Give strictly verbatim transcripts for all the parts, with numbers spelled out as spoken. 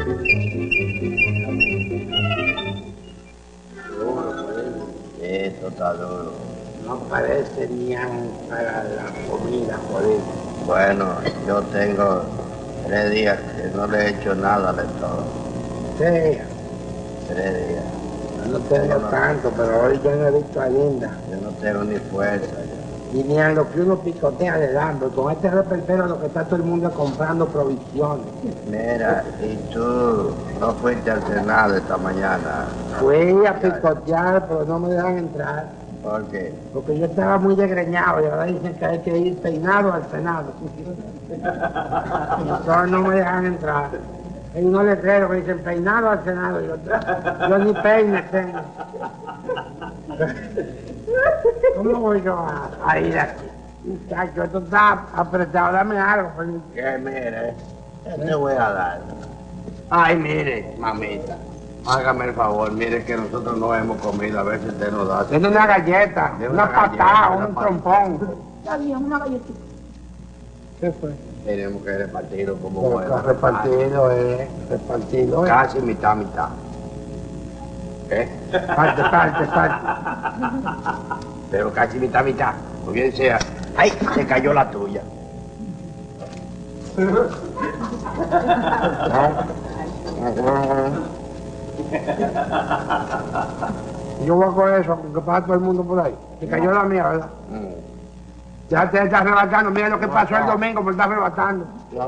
Esto está duro. No parece ni para la comida, joder. Bueno, yo tengo tres días que no le he hecho nada al estómago. Sí, Tres días. yo no tengo Yo no- tanto, pero hoy yo no he visto a Linda. Yo no tengo ni fuerza ya. Y ni a lo que uno picotea le dan, porque con este reperpero lo que está todo el mundo comprando provisiones. Mira, y tú no fuiste al Senado esta mañana. Fui a picotear, pero no me dejan entrar. ¿Por qué? Porque yo estaba muy desgreñado y ahora dicen que hay que ir peinado al Senado. Entonces no me dejan entrar. Hay unos letreros que dicen peinado al Senado. Yo, yo ni peine tengo. ¿Cómo voy yo a, a ir aquí? Muchacho, esto está apretado. Dame algo. Pues. Que mire, ¿qué te voy a dar? Ay, mire. Mamita, hágame el favor, mire que nosotros no hemos comido, a ver si usted nos da. Tiene una galleta, De una, una galleta, patada, una un patada. trompón. Está bien, una galletita. ¿Qué fue? Tenemos que repartirlo como Pero bueno. que repartido, eh. Repartido, eh. Casi mitad, mitad. ¿Eh? Parte, parte, parte. Pero casi mitad, mitad. O bien sea, ¡ay! Se cayó la tuya. Yo voy con eso, porque pasa todo el mundo por ahí. Se cayó la mía, ¿verdad? Mm. Ya te estás arrebatando. Mira lo que pasó el domingo por estar arrebatando.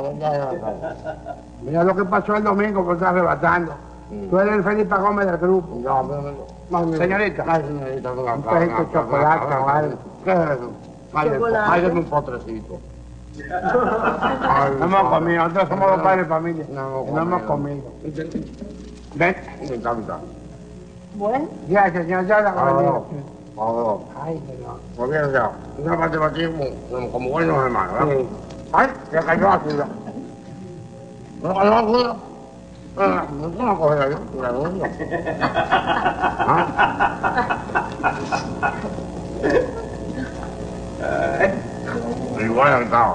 Mira lo que pasó el domingo por estar arrebatando. Mm. Tú eres el Felipe Gómez del grupo. No, no, no. Señorita. Ay, señorita, venga Un acá, pedito venga de acá, chocolate venga o acá. algo. ¿Qué es eso? Máyame- Chocolate. máyame un potrecito. Ay, No hemos comido, nosotros somos los padres de familia. No hemos Y no hemos comido. comido. Ven. Mitad, mitad. Bueno, Gracias, señor. Ya la Ah, ah, Ay, señor. Muy bien, ya. Una parte para ti como, como buenos hermanos, ¿verdad? Sí. Ay, se cayó la tuya. No, no, no, no. Ah, no te la cogeré yo, la doy yo. ¿Ah? Igual estaba.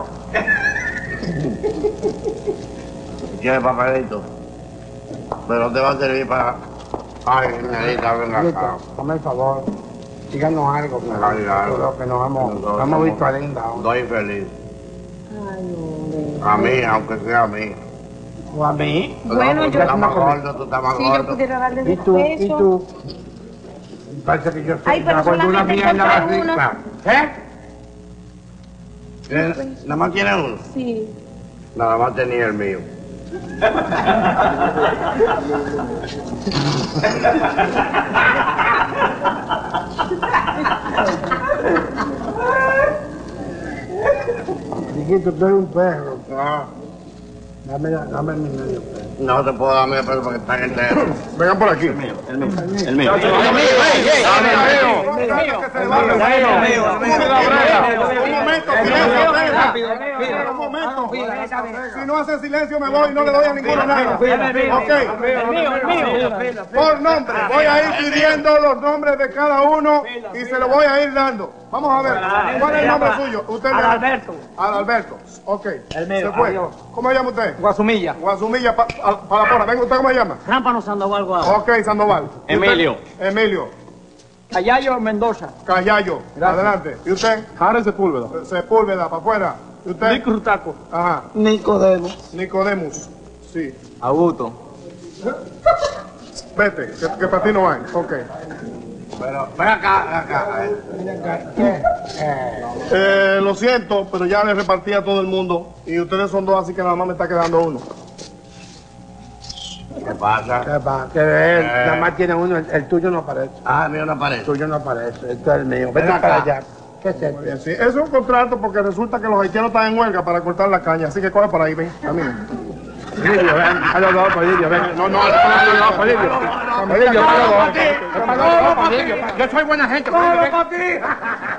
¿Quieres papelito? Pero te va a servir para... Ay, señorita, venga acá. Dame el favor. Díganos algo. Que, Ay, algo. lo que nos hemos, Nosotros no hemos somos- visto a Linda. aún. Estoy feliz. ay, hombre. A mí, aunque sea a mí. ¿O a mí? Bueno, tú yo- estás más gordo, tú estás más Si yo gordo. pudiera darle ¿Y dos tú? pesos. ¿Y tú? Parece que yo soy Ay, pero una gordura solamente mía en la encontré uno. barriga. ¿Eh? ¿Tienes- ¿Nada más tiene uno? Sí. Nada más tenía el mío. Chiquito, tú eres un perro. No, Dame, la- dame mi medio perro. no te puedo dar medio peso porque están enteros. Vengan por aquí. El mío. El mío. El mío. Un momento, silencio, venga. Un momento. Si no hacen silencio me voy y no le doy a ninguno nada. Ok. Por nombre. Voy a ir pidiendo los nombres de cada uno y se los voy a ir dando. Vamos a ver. ¿Cuál es el nombre suyo? Usted. Adalberto. Adalberto. Ok. El mío, Se fue. adiós. ¿Cómo se llama usted? Guasumilla. Guasumilla pa- a- para la porra. Venga, ¿usted cómo se llama? Rámpano Sandoval Guau. Ok, Sandoval. ¿Y usted? Emilio. Emilio. Callayo Mendoza. Callayo. Gracias. Adelante. ¿Y usted? Jare Sepúlveda. Sepúlveda, para afuera. ¿Y usted? Nico Rutaco. Ajá. Nicodemo. Nicodemus. Sí. Augusto. Vete, que, que para ti no hay. Ok. Pero, ven acá, ven acá. ¿Qué? Eh, Eh, lo siento, pero ya le repartí a todo el mundo. Y ustedes son dos, así que nada más me está quedando uno. ¿Qué pasa? ¿Qué va? Que él Eh. nada más tiene uno, el, el tuyo no aparece. Ah, el mío no El aparece. tuyo no aparece, esto es el mío. Vete Ven acá. para allá. ¿Qué es esto? Bien, sí. Eso es un contrato porque resulta que los haitianos están en huelga para cortar la caña. Así que coge por ahí, ven. Camina. Lidio, ven. A los dos, pues, Lidio, ven. No, no, a los dos, pues, Lidio. Pues, Lidio, a los dos. A los dos, pues, Lidio. Yo soy buena gente, pues, Lidio, ven.